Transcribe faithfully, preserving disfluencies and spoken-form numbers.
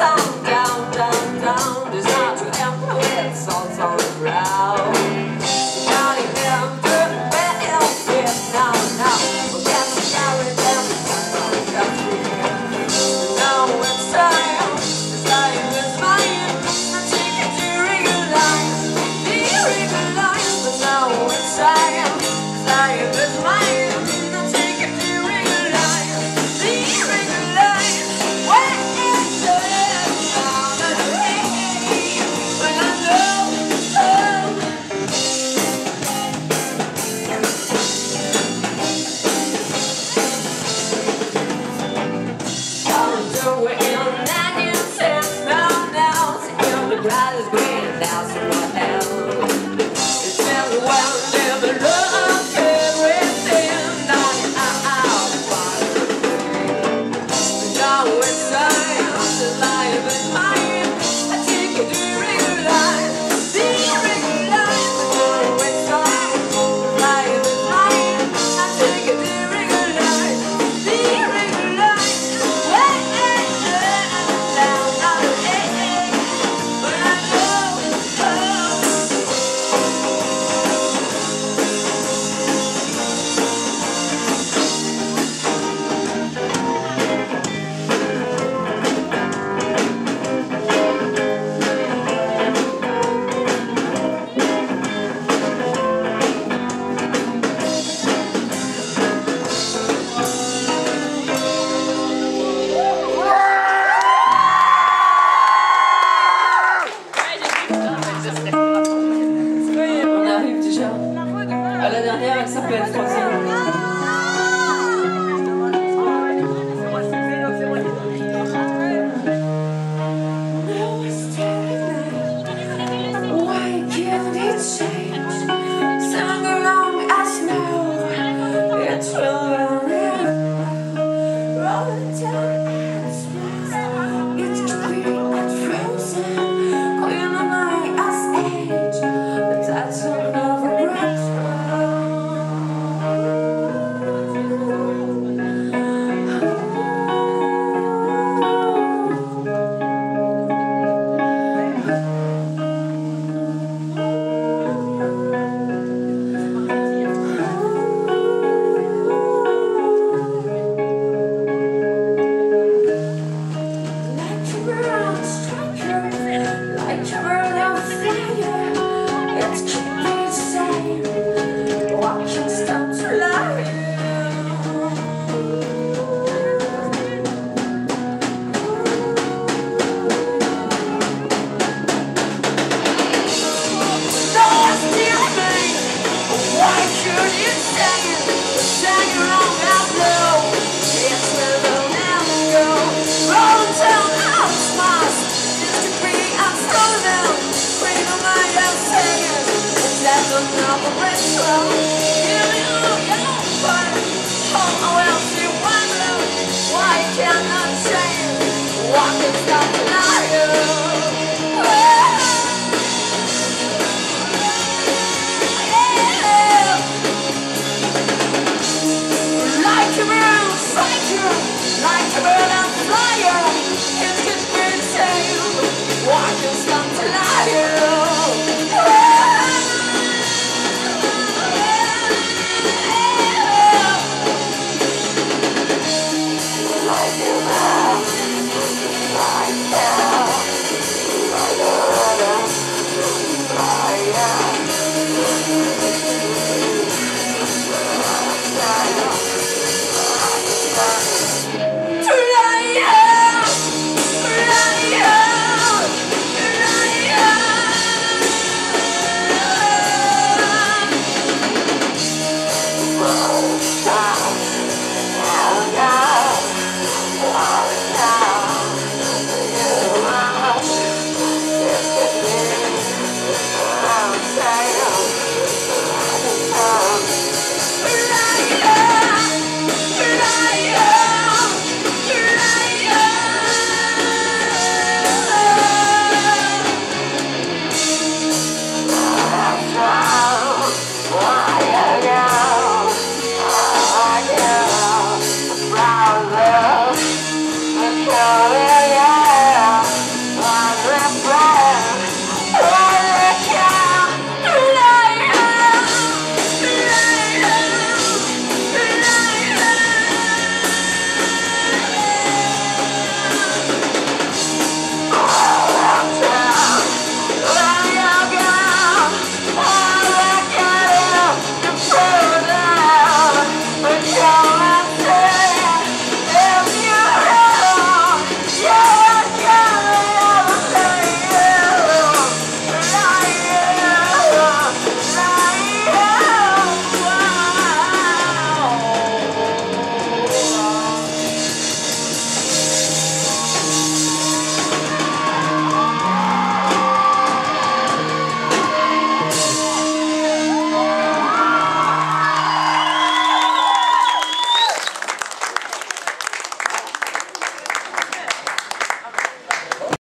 down, down, down, down. There's not to empty with salt on the ground. Now you can do it better, now, now. We'll get to carry them, come through. Now it's time, it's time is mine. I take it to regularize, the regularize. But now it's time, it's time is mine. I take it to regularize, the regularize. When it's time, when I know, oh. I'll do it in nineteen ten, now, now. See, the grass is green, now, so what hell? It's just well, never look everything down the aisle. Now it's time, the life is mine. I take it to regularize, the regularize. Now it's time, the life is mine. I take it to regularize, the regularize. When it's down, down, hey, hey. When I know, oh. On arrive déjà à la dernière, elle s'appelle Troisième. Why can't it change? Sing along as now. It will run rolling down and smile. It's clear and frozen. Calling on my as age. But that's another breath. Like a bird on striker, like a bird on flyer. It's keep me sane. Oh, I can't stop to lie. Stop stealing me. Why should you say it? Sang around out low. It's will never go. Rolling down out smiles. Used to be unfrozen. Freedom I am saying. That's another ritual.